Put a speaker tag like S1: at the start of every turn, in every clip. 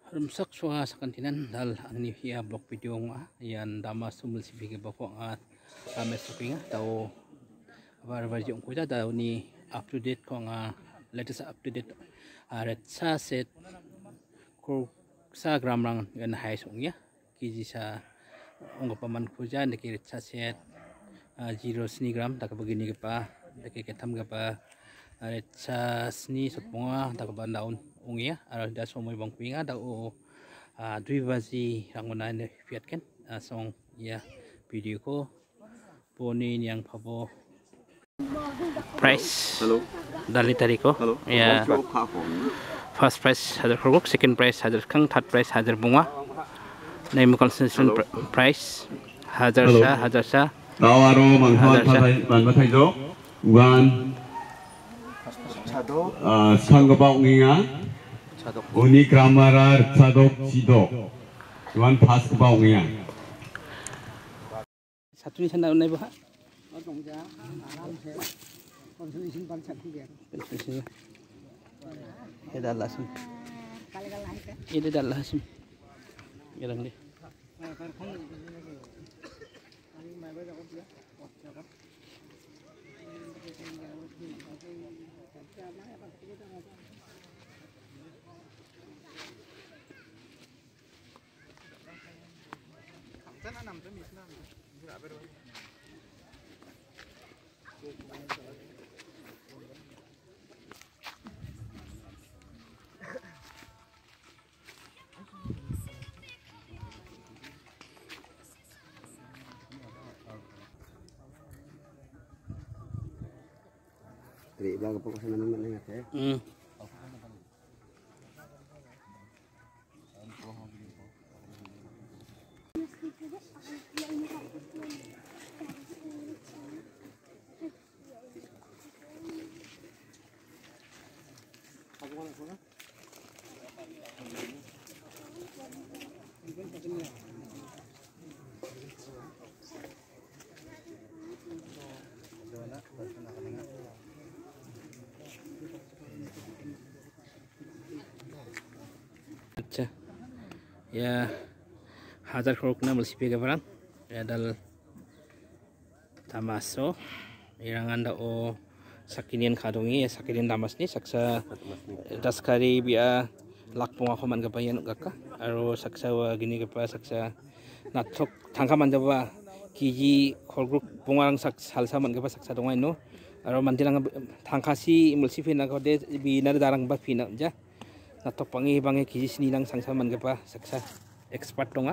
S1: Rumsak suha sa kantinan dal ang niya blog video nga yan dama sumul si bigi bako nga kami shopping tao bar yung kuya daw ni up to date ko nga latest up to date aret sa set ko sa gram rang gan high song ya kiji sa ong paman ko dyan nakirit sa set 0 gram tak begini pa nakiketam ka pa aret sa sni sot bunga tak ba daun ungya aral da somoy bang pinga da o dui bazi rangona ne fiatken song ya video ko poni yang pabo price hello dali tariko ya first price hadar krok second price hadar kang third price hadar bunga name concession price hadar sa
S2: 나와로 만마타이죠 우간 상거바 웅이야 우니 그라마라 차독 지독 우간 파스코바 웅이야
S1: satu ni sana unai bah ini dah langsung jarang deh
S3: Dari belakang pokok sana memang ingat ya.
S1: ya hazar krok na mulsi pega barang ya dal tamaso irangan da o sakinian khadongi ya sakinian damas ni saksa daskari bia lakpunga khoman ga bayan gaka aro saksa wa gini ga saksa nathok thangka manjaba kiji khorgruk bungarang sak salsa man ga saksa dongai no aro mantilang thangkasi mulsi pina ko de binar darang ba pina ja natok pangi bangi kiji sini lang sangsa man ga saksa expert donga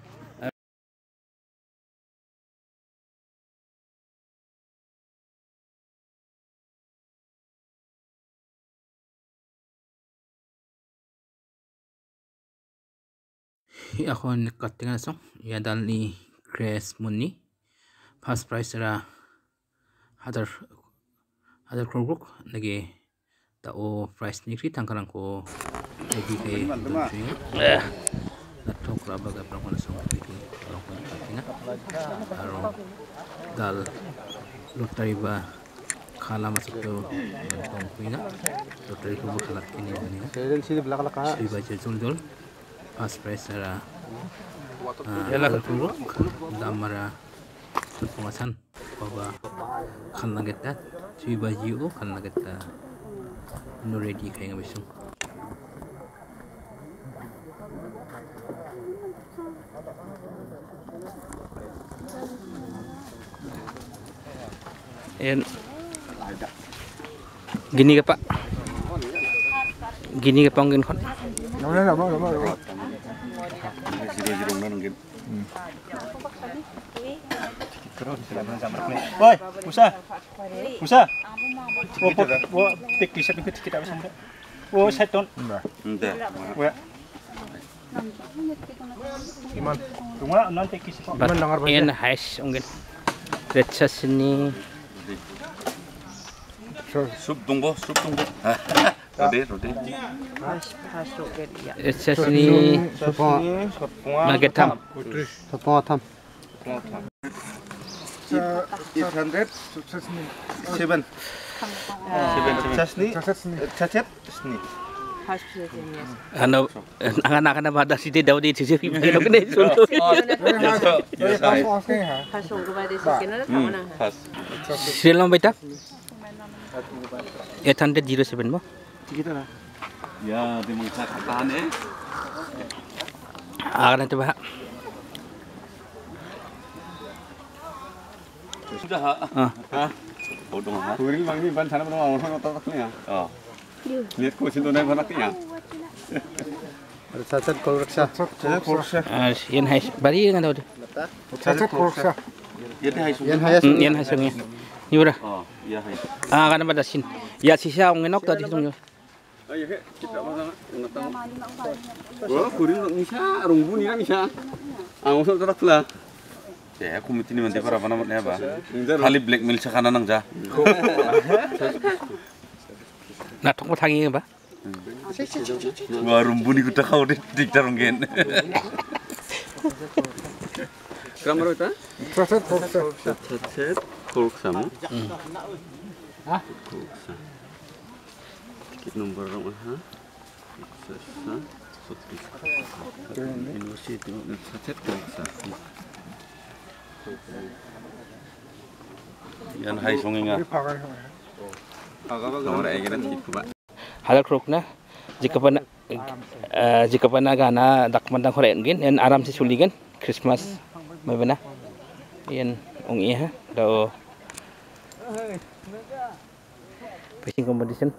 S1: ako nakatingan song ya dal ni Grace Muni first price ra other kroguk lagi tao price ni kri tangkarang ko lagi kay natok raba ga prang song itu orang ko nakatingan aro dal lottery ba khala masuk to tong pina lottery ko khalat kini ganina sili belakang ka si baca jul first price ra yala kroguk damara pengasan bahwa kan nageta si baju kan nageta no ready kayak ngabisung en gini ka pak gini ka panggin kon
S4: Boy, Musa. Wo pick t-shirt ikut kita bisa enggak? Wo seton.
S2: enggak
S4: Iman. Tunggu nanti kisah.
S1: en hash ungin retsa sini
S2: sup tunggu rode
S1: retsa sini magetam
S4: 800 7 7 sesni
S1: Ano, anak-anak na bada si daw di si Pino kene sunto. Sila lang beta? 807 mo?
S2: Ya, di mga katahan eh.
S1: Akan na ba?
S2: Sudah ha? Bodong ha?
S3: Kuring bang ni ban sana mana orang orang tak tahu ya.
S2: Oh.
S3: Lihat ku sinto naik banak ya. Cacat kolreksa. Cacat kolreksa.
S1: Yan hay. Bari nga daw.
S3: Cacat kolreksa.
S2: Yan hay sung.
S1: Yan hay sungnya. Yura.
S2: Oh, iya hay.
S1: Akan na ba dasin? Ya sisa ang ngenok tadi tunggu.
S3: Ayo he, kita mana ngatang. Wah, kuring bang bisa, rungbu ni kan bisa. Angusok tak lah.
S2: Ya, kumiti ni mandi para namat niya ba? Hali blackmail sa kanan ng ja.
S1: Natok mo tangi ba?
S2: Warung buni ko takaw din diktarong gen.
S3: Kamera itu? Cacat kolreksa. Cacat kolreksa mo?
S1: Ah?
S3: Kolreksa. Tiket nomor orang ha? Kolreksa. University cacat kolreksa.
S2: Yan hay sunging nga.
S3: Nomor ay ganun tipo ba?
S1: Halal krok na. Jika pa na gana dakmandang horen gin yan aram si suligan Christmas may ba na? Yan ong iya daw fishing competition.